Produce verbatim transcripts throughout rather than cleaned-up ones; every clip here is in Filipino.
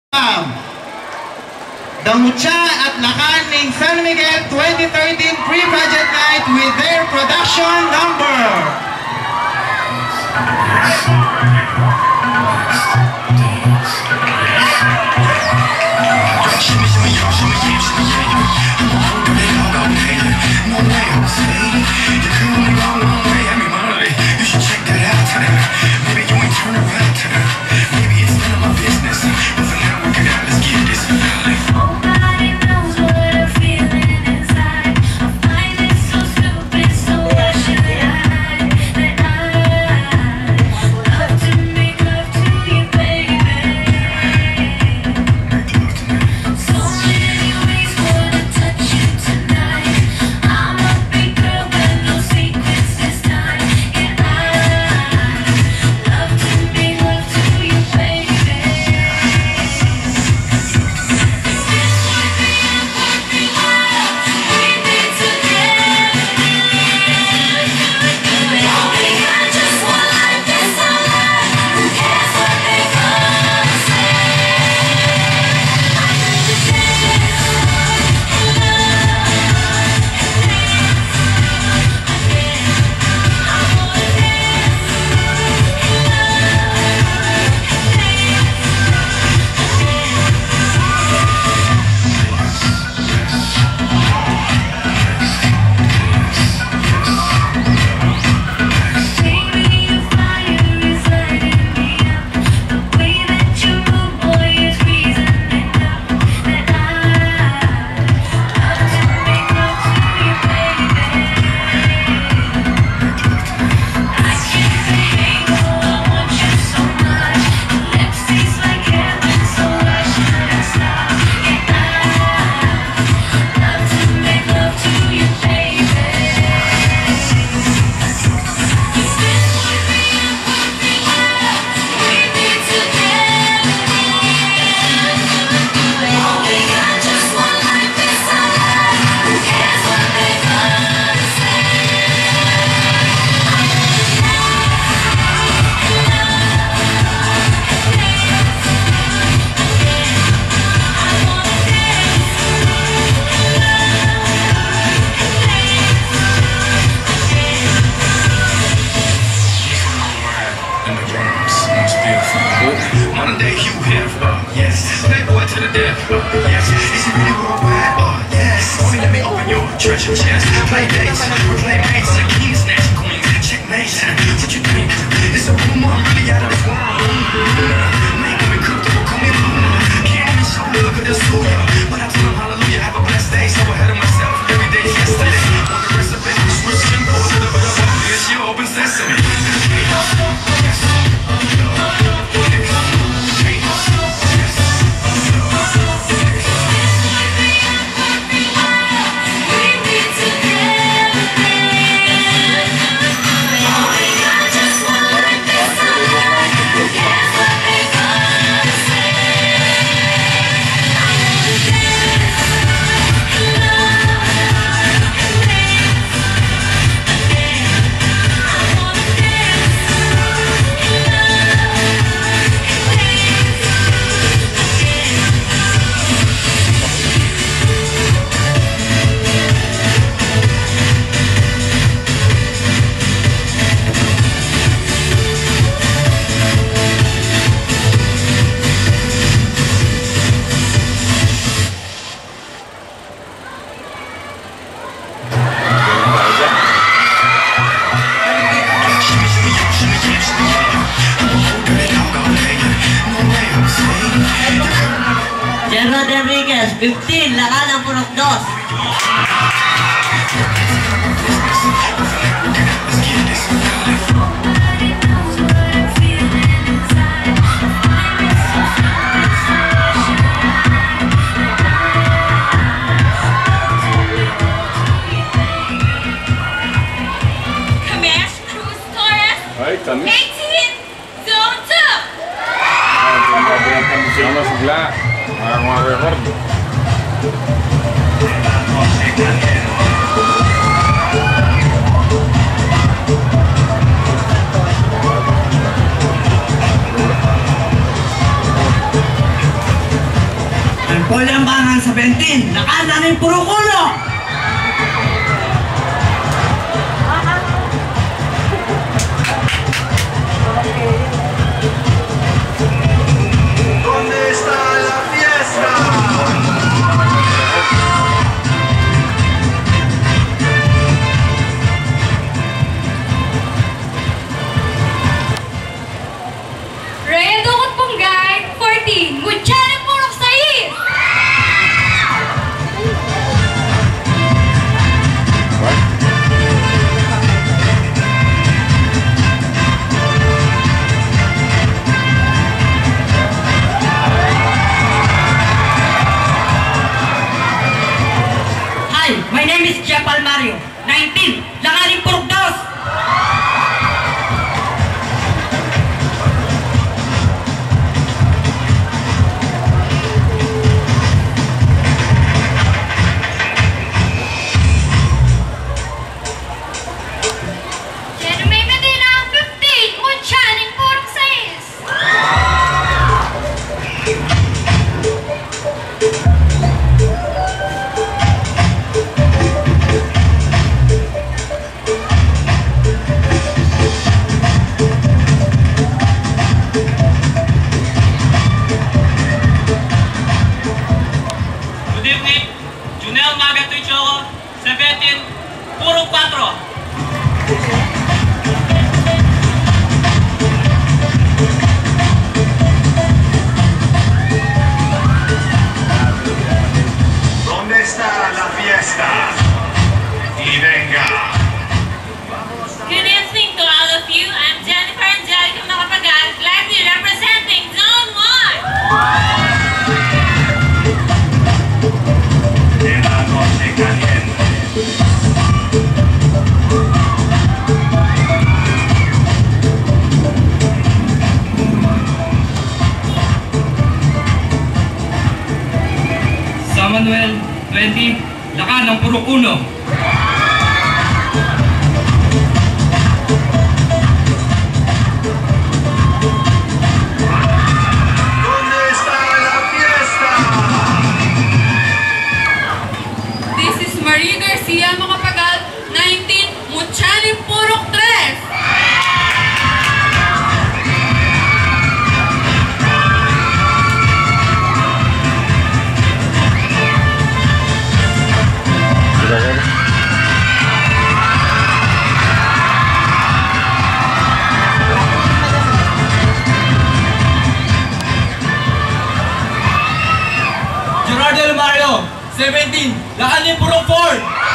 The Mucha at Lacan in San Miguel twenty thirteen pre-budget night with their production number. Treasure chest, play dates, we're playing mates, like kings, snatch queens, checkmate. What you think? It's a rumor, I'm really out of this world. Make me comfortable, call me Luna. Can't even show love, but they'll sue ya. But I tell them hallelujah, have a blessed day. So ahead of myself, every day is yesterday. Want the rest of it, switch and go to the bit of obvious, you open sesame. fifteen, Lakan ang Purok dos. Kamesh Cruz Torres. Ay, kami. eighteen, zone two. Ay, kami kami sama sebelah. Mga record. Lambangan seventeen, lakanan ng puro kulo! ¿Dónde está la fiesta? Rhea Dukot Punggay, fourteen. Mutsyane Purok Sais. Hi, my name is Japal Mario, nineteen, lakanin purok dos! Jeremy Medina, fifteen. Mutsyane Purok Sais. Good evening, Junel Magatoy Choco, seventeen, Purok four. ¿Dónde está la fiesta? Y venga. Good evening to all of you. I'm Jennifer Angelica Macapagal, gladly representing Zone one. En la noche caliente. San Manuel, twenty, lakan ng Purok uno. ¿Dónde está la fiesta? This is Marie Garcia Macapagal, nineteen. Mutsyane Purok three. Gerardo Mario, seventeen, lakan ng Purok four.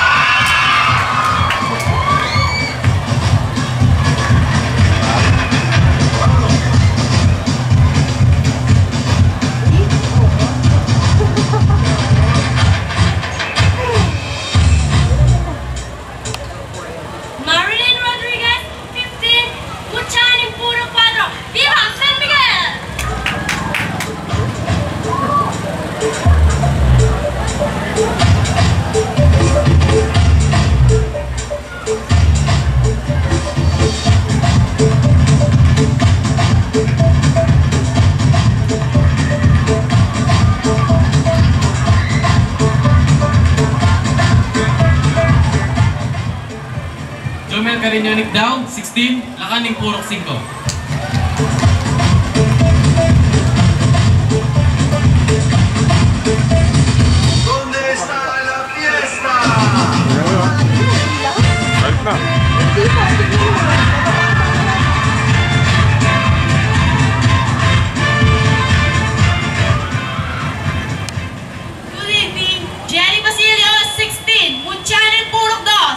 Marilyn Rodriguez, fifteen. Mutsyane Purok four. Viva San Miguel! Jomel Cariñonic down, sixteen, lakan ng Purok five. ¿Dónde está la fiesta? Balik na. Good evening. Jenny Basilio, sixteen. Mutsyane Purok two.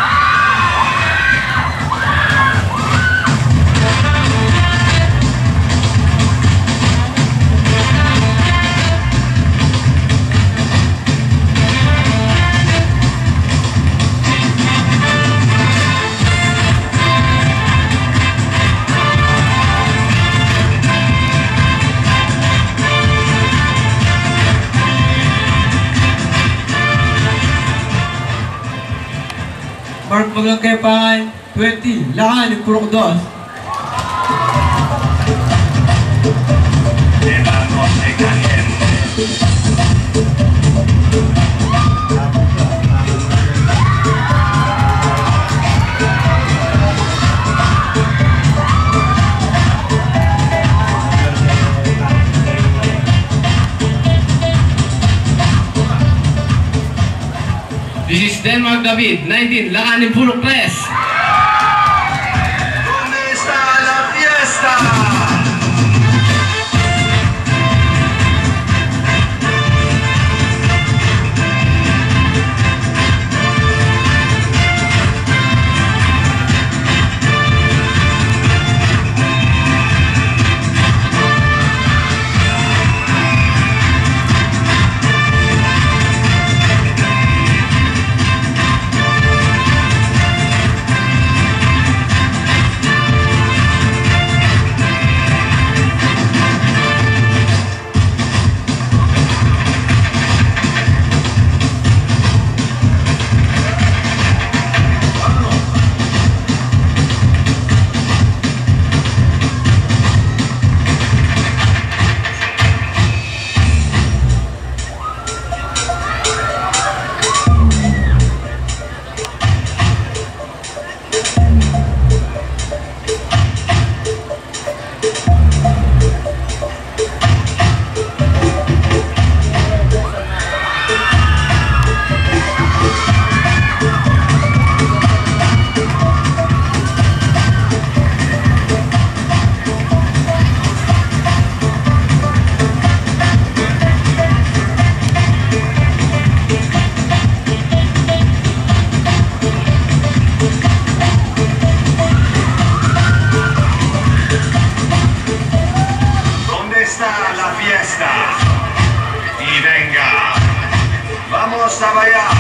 Mark Maglangkepan, twenty, lakan ng purok dos. En la noche caliente. Denmark David. nineteen, Lakanin Pulok Tres. ¿Dónde está la fiesta? Y venga, vamos a bailar.